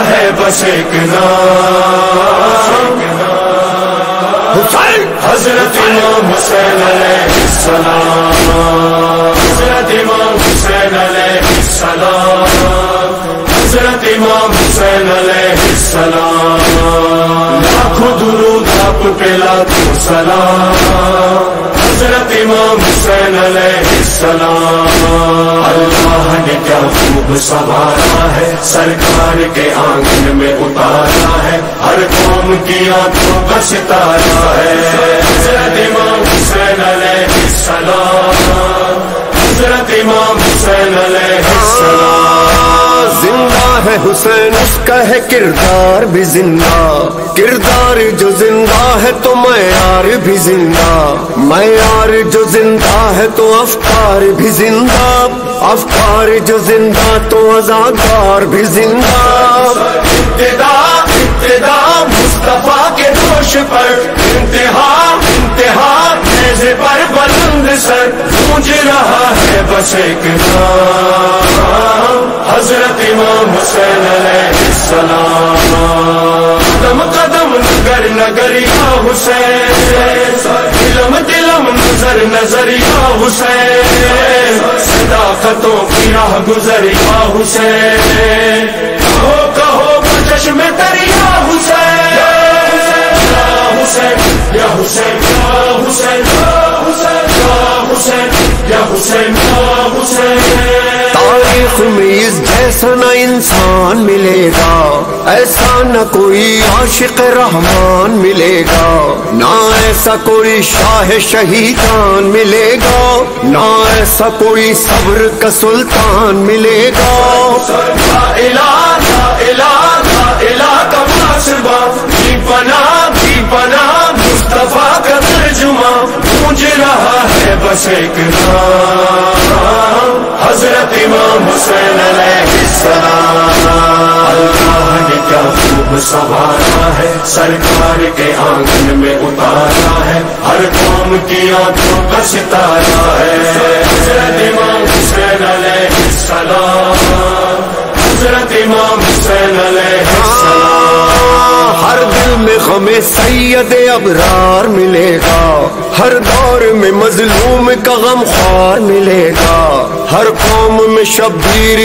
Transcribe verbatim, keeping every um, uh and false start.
ہے بس ایک نام حسین، حضرت امام حسین علیہ السلام، حضرت امام حسین علیہ السلام، حضرت امام حسین علیہ السلام، لاکھوں درود آپ پہ لاکھوں سلام، حضرت امام حسین علیہ السلام۔ اللہ نے کیا خوب سنوارا ہے، سرکار کے آنگن میں اتارا ہے، ہر قوم کی آنکھوں کا ستارہ ہے، حضرت امام حسین علیہ السلام، حضرت امام حسین علیہ السلام۔ زندہ ہے حسین، اس کا ہے کردار بھی زندہ، کردار جو زندہ ہے تو معیار بھی زندہ، معیار جو زندہ ہے تو افکار بھی زندہ، افکار جو زندہ تو ازادار بھی زندہ۔ ابتدا ابتدا مصطفیٰ کے جوش پر، انتہا انتہا نیزے پر بلند سر، گونج رہا ہے بس ایک نام حضرت امام حسین علیہ السلام۔ قدم قدم نگر نگر یا حسین، دلم دلم نظر نظر یا حسین، صداقتوں کی راہ گزر یا حسین، کہو کہو چشم تر یا حسین، یا حسین یا حسین یا حسین یا حسین یا حسین یا حسین۔ تاریخ میں اس جیسا نہ انسان ملے گا، ایسا نہ کوئی عاشق رحمان ملے گا، نہ ایسا کوئی شاہ شہیدان ملے گا، نہ ایسا کوئی صبر کا سلطان ملے گا۔ لا الہ لا الہ لا الہ کا ماسبہ، بھی پناہ بھی پناہ مصطفیٰ کا ترجمہ، گونج رہا ہے بس ایک نام حضرت امام حسین علیہ السلام۔ اللہ نے کیا خوب سنوارا ہے، سرکار کے آنگن میں اتارا ہے، ہر قوم کی آنکھوں کا ستارہ ہے، حضرت امام حسین علیہ السلام، حضرت امام حسین علیہ السلام۔ ہر دل میں غم سید ابرار ملے گا، ہر دور میں مظلوم کا غم خوار ملے گا، ہر قوم میں شبیر